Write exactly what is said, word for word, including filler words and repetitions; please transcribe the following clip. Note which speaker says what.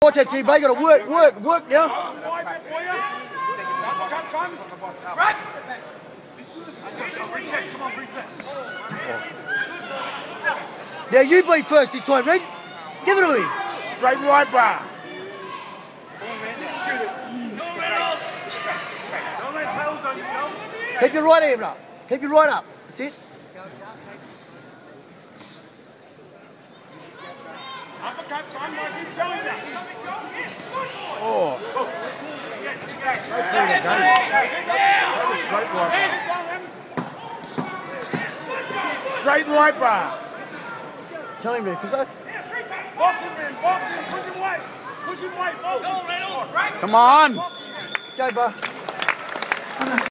Speaker 1: Watch that, see, buddy. You gotta work, work, work now. Now you bleed first this time, Red. Give it to him.
Speaker 2: Straight right bar.
Speaker 1: Keep your right hand up. Keep your right up. That's it.
Speaker 2: Oh. Straight right bar.
Speaker 1: Tell him to, because I...
Speaker 2: Come on.
Speaker 1: Go, bro.